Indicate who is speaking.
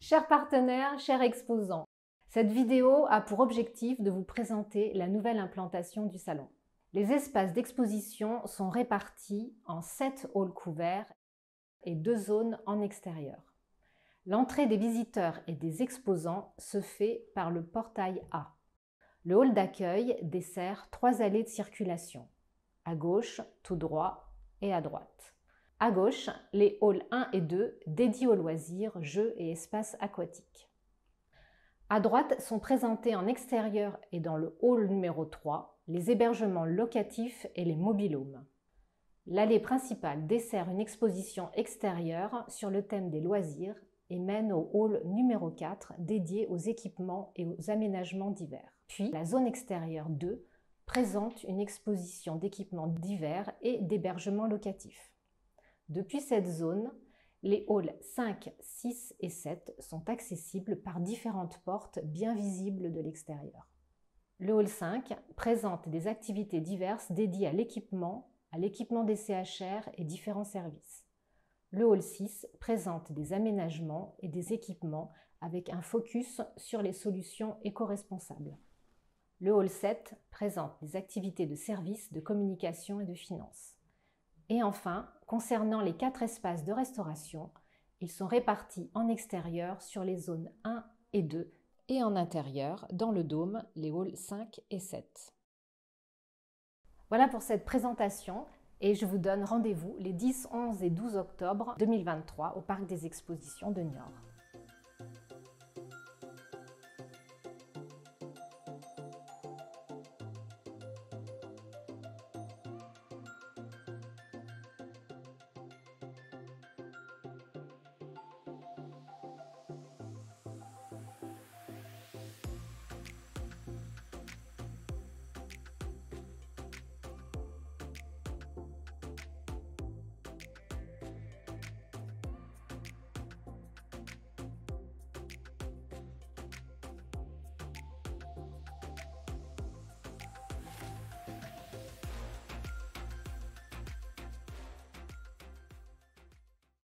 Speaker 1: Chers partenaires, chers exposants, cette vidéo a pour objectif de vous présenter la nouvelle implantation du salon. Les espaces d'exposition sont répartis en 7 halls couverts et 2 zones en extérieur. L'entrée des visiteurs et des exposants se fait par le portail A. Le hall d'accueil dessert 3 allées de circulation, à gauche, tout droit et à droite. À gauche, les halls 1 et 2 dédiés aux loisirs, jeux et espaces aquatiques. À droite sont présentés en extérieur et dans le hall numéro 3 les hébergements locatifs et les mobil-homes. L'allée principale dessert une exposition extérieure sur le thème des loisirs et mène au hall numéro 4 dédié aux équipements et aux aménagements divers. Puis, la zone extérieure 2 présente une exposition d'équipements divers et d'hébergements locatifs. Depuis cette zone, les halls 5, 6 et 7 sont accessibles par différentes portes bien visibles de l'extérieur. Le hall 5 présente des activités diverses dédiées à l'équipement des CHR et différents services. Le hall 6 présente des aménagements et des équipements avec un focus sur les solutions éco-responsables. Le hall 7 présente des activités de services, de communication et de finance. Et enfin, concernant les 4 espaces de restauration, ils sont répartis en extérieur sur les zones 1 et 2 et en intérieur, dans le dôme, les halls 5 et 7. Voilà pour cette présentation et je vous donne rendez-vous les 10, 11 et 12 octobre 2023 au Parc des Expositions de Niort.